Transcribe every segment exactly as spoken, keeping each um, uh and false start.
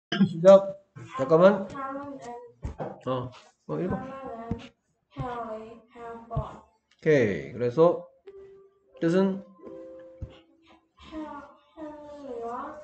시작. 잠깐만. Helen and 어, 어 읽어. Helen and Harry have fun. 오케이. 그래서 뜻은 헨리와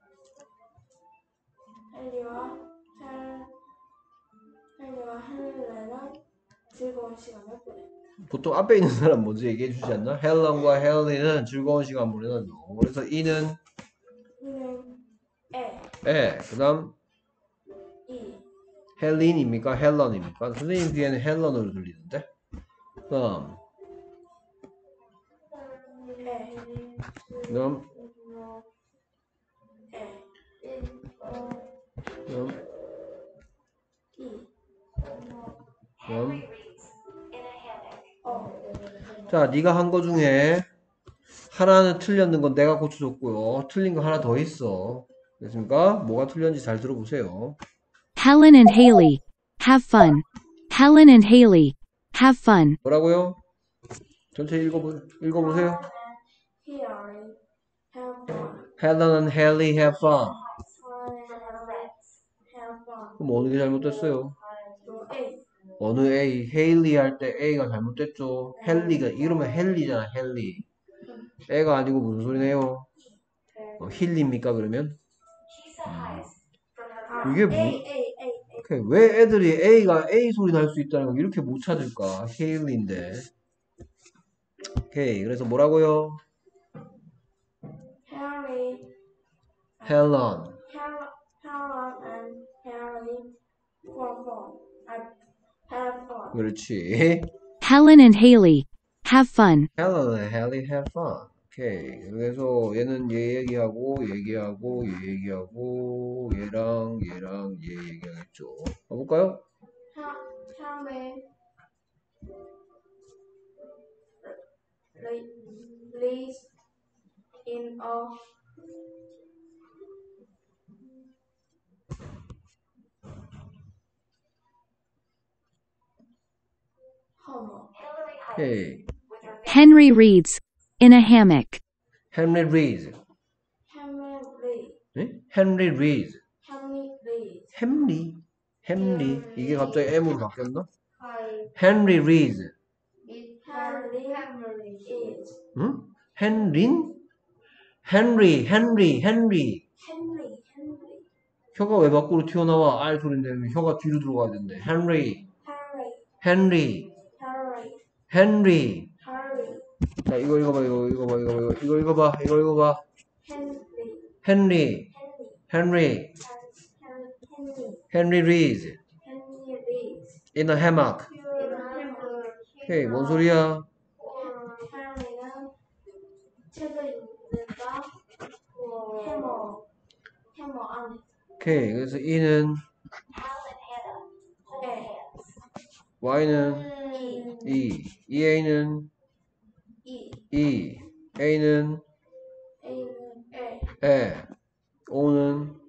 헨리와 헨 헨리와 헬렌은 즐거운 시간을 보냈다. 보통 앞에 있는 사람 먼저 얘기해 주지 않나? 헬런과 헬리는 즐거운 시간 보내는 너. 그래서 이는 이는 에, 에. 그다음 이, 헬린입니까? 헬런입니까? 선생님 귀에는 헬런으로 들리는데. 그다음 에, 그다음 에, 그다음 이, 그다음 어, 자, 네가 한 거 중에 하나는 틀렸는 건 내가 고쳐줬고요. 틀린 거 하나 더 있어. 됐습니까? 뭐가 틀렸는지 잘 들어보세요. Helen and Haley. Have fun. Helen and Haley. Have fun. 뭐라고요? 전체 읽어보, 읽어보세요. Harry have fun. Helen and Haley have fun. have fun. 그럼 어느 게 잘못됐어요? 또 A, 어느 A? 헤일리 할 때 A가 잘못됐죠. 헬리가 이러면 헬리잖아. 헬리. 애가 아니고 무슨 소리네요? 어, 힐리입니까 그러면? 아, 이게 뭐? A, A, A, A. 오케이. 왜 애들이 A가 A 소리 날 수 있다는 걸 이렇게 못 찾을까? 헤일리인데. 오케이. 그래서 뭐라고요? Harry, 헬런. Hel- Helen and Harry for fun. I have fun. 그렇지. Helen and Haley. Have fun. 헬런 and Haley have fun. 오케이. 그래서 얘는 얘 얘기하고 얘기하고 얘 얘기하고 얘랑 얘랑 얘 얘기하겠죠. 가볼까요? Ha- Harry li- lives in a home. 오케이. Henry reads. In a hammock. 헨리 리즈. Henry lives. 네? 헨리 리즈. Henry lives. 헨리. 헨리. 이게 갑자기 M으로 바뀌었나? 헨리 리즈. Harry is 응? 헨린? 헨리, 헨리, 헨리. Henry. Henry. 혀가 왜 밖으로 튀어나와? R 소리 내면 혀가 뒤로 들어가야 된대. 헨리, Harry. 헨리, Harry. 헨리. Harry. 자, 이거 읽어봐, 이거 읽어봐, 이거 읽어봐, 이거 읽어봐, 이거 읽어봐. Henry. 헨리, Henry. 헨리, Henry. 헨리 리즈. Henry lives. In a hammock. In a hammock. 오케이, 뭔 소리야? Harry는 책을 읽는다. 해머. 해머 안에. 오케이, 그래서 E는 에. Y는 이. E, EA는 이. E, A는 A는 에. 에, O는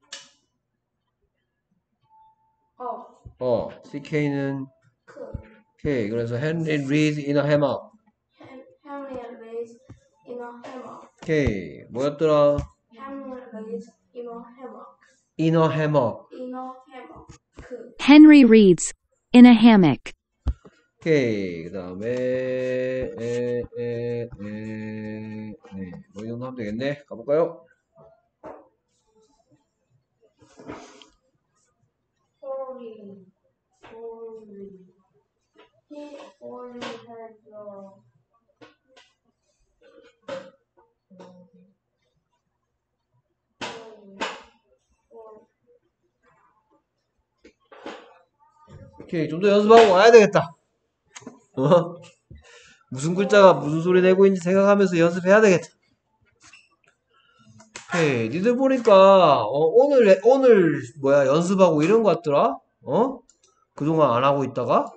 어. 어, CK는 크. K. 그래서 Henry reads in a hammock. Henry lives in a hammock. K. 뭐였더라? Henry lives in a hammock. In a hammock. In a hammock. 그. Henry reads. In a hammock. 오케이. 그 다음에, 에, 에, 에, 에, 뭐 이 정도 하면 되겠네. 가볼까요? Only, only. He only has a. 오케이. 좀 더 연습하고 와야 되겠다. 어? 무슨 글자가 무슨 소리 내고 있는지 생각하면서 연습해야 되겠다. 오케이. 니들 보니까, 어, 오늘, 오늘, 뭐야, 연습하고 이런 거 같더라? 어? 그동안 안 하고 있다가?